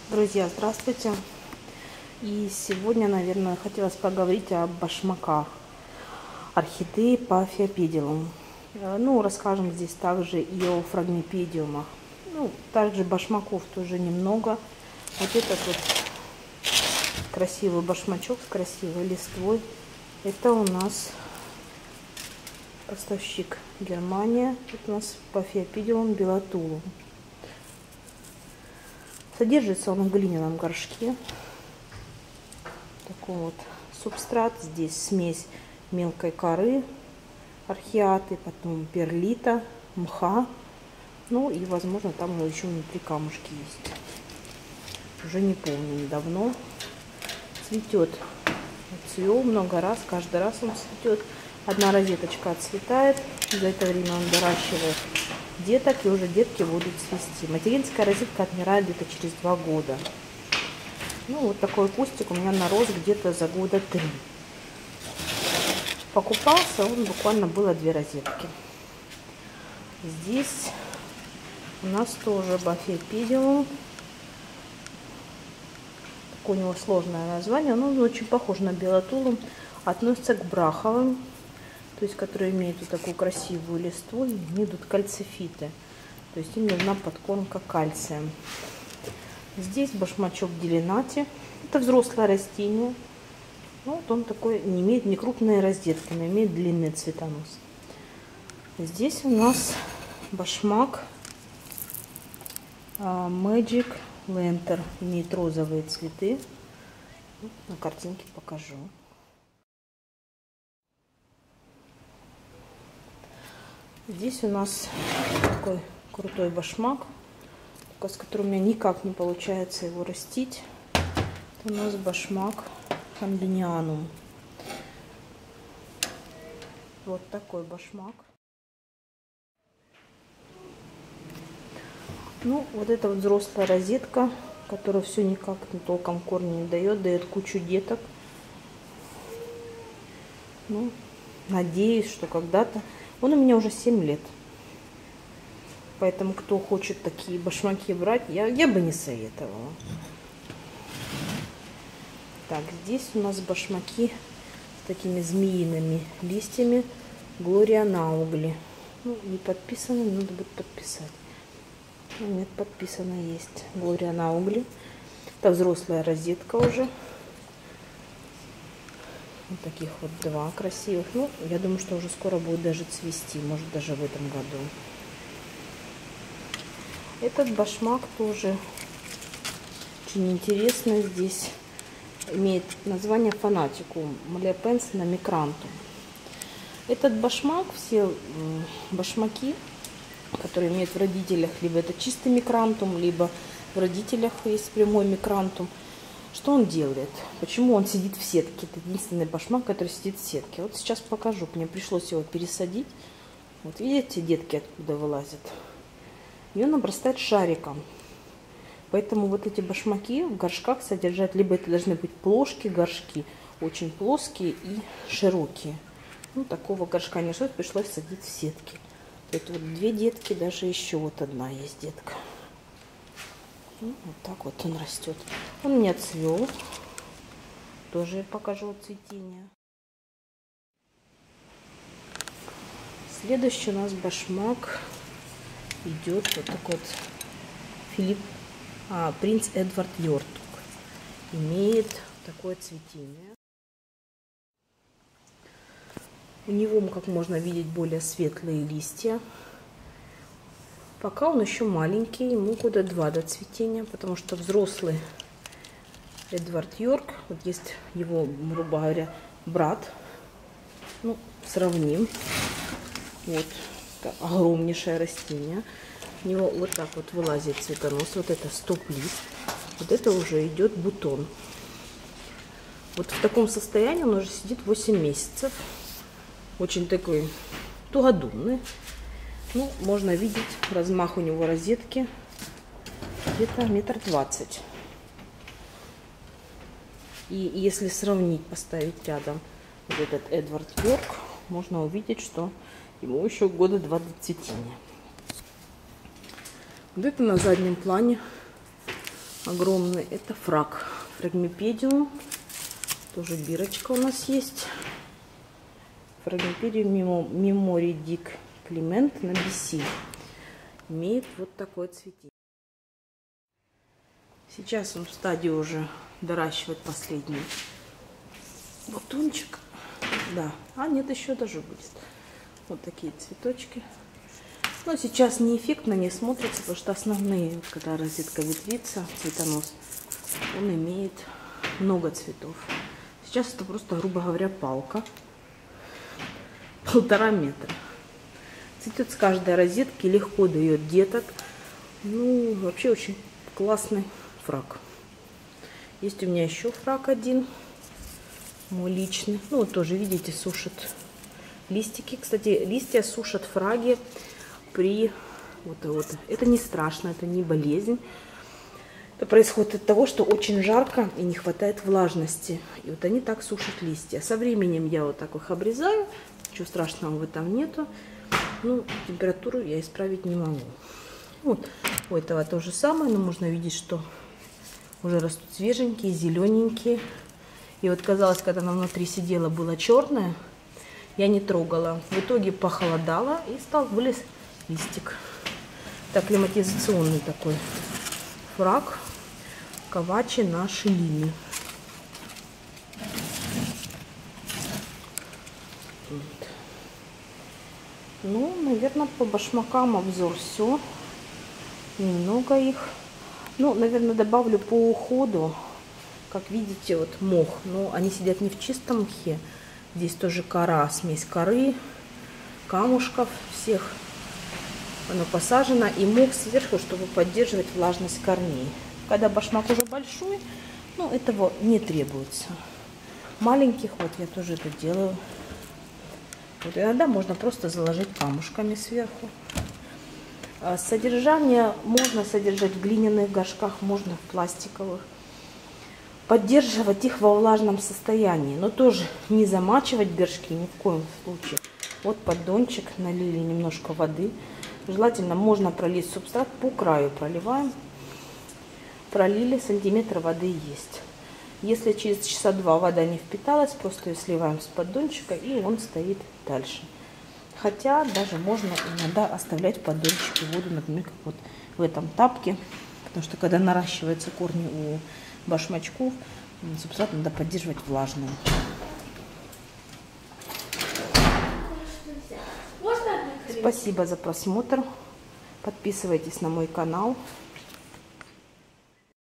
Друзья, здравствуйте! И сегодня, наверное, хотелось поговорить о башмаках орхидеи Paphiopedilum. Расскажем здесь также и о фрагмипедиумах. Также башмаков тоже немного. Вот этот вот красивый башмачок с красивой листвой. Это у нас поставщик Германия. Это у нас Paphiopedilum Bilatulum. Содержится он в глиняном горшке. Такой вот субстрат. Здесь смесь мелкой коры, археаты, потом перлита, мха. И, возможно, там еще внутри камушки есть. Уже не помню, давно. Цветет. Цвел много раз, каждый раз он цветет. Одна розеточка отцветает. За это время он доращивает деток, и уже детки будут цвести. Материнская розетка отмирает где-то через 2 года. Вот такой кустик у меня нарос где-то за года 3. Покупался он буквально было 2 розетки. Здесь у нас тоже Paphiopedilum. Такое у него сложное название. Он очень похож на Bilatulum. Относится к браховым. То есть, которые имеют вот такую красивую листву, и идут кальцифиты. То есть им нужна подкормка кальцием. Здесь башмачок Делинати. Это взрослое растение. Он такой, не имеет не крупные розетки, но имеет длинный цветонос. Здесь у нас башмак Magic Lantern. Имеет розовые цветы. На картинке покажу. Здесь у нас такой крутой башмак, с которым у меня никак не получается его растить. Это у нас башмак Handinianum. Вот такой башмак. Вот эта вот взрослая розетка, которая все никак толком корни не дает кучу деток. Надеюсь, что когда-то... Он у меня уже 7 лет. Поэтому, кто хочет такие башмаки брать, я бы не советовала. Так, здесь у нас башмаки с такими змеиными листьями. Gloria Naugli. Не подписано, надо будет подписать. Нет, подписано есть. Gloria Naugli. Это взрослая розетка уже. Вот таких вот 2 красивых. Я думаю, что уже скоро будет даже цвести. Может, даже в этом году. Этот башмак тоже очень интересный. Здесь имеет название Fanaticum Malepense Micrantum. Этот башмак, все башмаки, которые имеют в родителях, либо это чистый микрантум, либо в родителях есть прямой микрантум. Что он делает? Почему он сидит в сетке? Это единственный башмак, который сидит в сетке. Вот сейчас покажу. Мне пришлось его пересадить. Вот видите, детки откуда вылазят. И он обрастает шариком. Поэтому вот эти башмаки в горшках содержат, либо это должны быть плошки, горшки, очень плоские и широкие. Такого горшка не стоит, пришлось садить в сетки. Это вот 2 детки, даже еще вот одна есть детка. Вот так вот он растет. Он не отцвел. Тоже покажу цветение. Следующий у нас башмак идет вот такой вот принц Эдвард Йортук. Имеет такое цветение. У него, как можно видеть, более светлые листья. Пока он еще маленький, ему года 2 до цветения, потому что взрослый Эдвард Йорк, вот есть его, грубо говоря, брат, сравним, вот, огромнейшее растение, у него вот так вот вылазит цветонос, вот это стоп-лист, вот это уже идет бутон. Вот в таком состоянии он уже сидит 8 месяцев, очень такой тугодумный. Можно видеть, размах у него розетки где-то 1,20 м. И если сравнить, поставить рядом вот этот Эдвард Йорк, можно увидеть, что ему еще года 2 до цветения. Вот это на заднем плане огромный. Это фрак. Фрагмипедиум. Тоже бирочка у нас есть. Фрагмипедиум Мемори Дик Климент на BC. Имеет вот такое цветение. Сейчас он в стадии уже доращивать последний бутончик. Да, а нет, еще даже будет. Вот такие цветочки. Но сейчас неэффектно не смотрится, потому что основные, вот когда розетка ветвится, цветонос, он имеет много цветов. Сейчас это просто, грубо говоря, палка. 1,5 метра. Цветет с каждой розетки, легко дает деток. Ну, вообще очень классный фрак. Есть у меня еще фрак один, мой личный. Ну, вот тоже, видите, сушат листики. Кстати, листья сушат фраги при... Вот. Это не страшно, это не болезнь. Это происходит от того, что очень жарко и не хватает влажности. И вот они так сушат листья. Со временем я вот так их обрезаю. Ничего страшного в этом нету. Ну, температуру я исправить не могу. Вот у этого то же самое, но можно видеть, что уже растут свеженькие, зелененькие. И вот казалось, когда она внутри сидела, было черное, я не трогала. В итоге похолодало и вылез листик. Так, климатизационный такой фрак Кавачи на шелине. Вот. Ну, наверное, по башмакам обзор все. Немного их. Ну, наверное, добавлю по уходу. Как видите, вот мох. Но они сидят не в чистом мхе. Здесь тоже кора, смесь коры, камушков всех. Оно посажено. И мох сверху, чтобы поддерживать влажность корней. Когда башмак уже большой, ну, этого не требуется. Маленьких вот я тоже это делаю. Вот иногда можно просто заложить камушками сверху. Содержание можно содержать в глиняных горшках, можно в пластиковых. Поддерживать их во влажном состоянии, но тоже не замачивать горшки ни в коем случае. Вот поддончик, налили немножко воды. Желательно можно пролить субстрат, по краю проливаем. Пролили, сантиметр воды есть. Если через часа 2 вода не впиталась, просто ее сливаем с поддончика, и он стоит дальше. Хотя даже можно иногда оставлять в поддончике воду, например, как вот в этом тапке. Потому что когда наращиваются корни у башмачков, субстрат надо поддерживать влажным. Спасибо за просмотр. Подписывайтесь на мой канал.